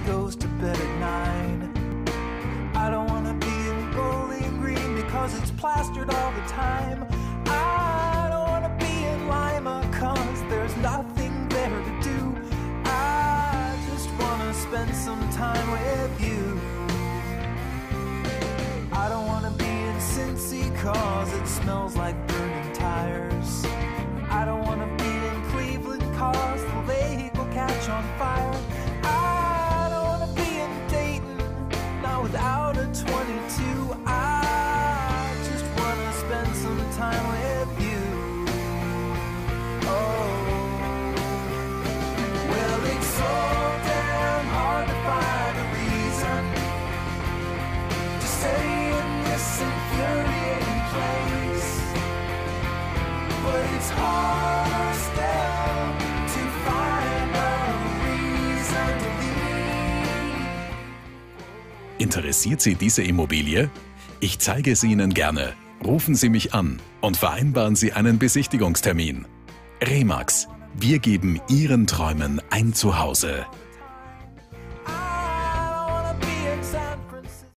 goes to bed at 9. I don't wanna be in Bowling Green because it's plastered all the time. I don't wanna be in Lima cause there's nothing there to do. I just wanna spend some time with you. I don't wanna be in Cincy cause it smells like burning tires. I don't wanna be in Cleveland cause the lake will catch on fire. I don't wanna be in Dayton, not without a 22. I just wanna spend some time with you. Oh, well, it's so damn hard to find a reason to stay in this infuriating place. But it's harder still to find a reason to leave. Interessiert Sie diese Immobilie? Ich zeige sie Ihnen gerne. Rufen Sie mich an und vereinbaren Sie einen Besichtigungstermin. Remax. Wir geben Ihren Träumen ein Zuhause.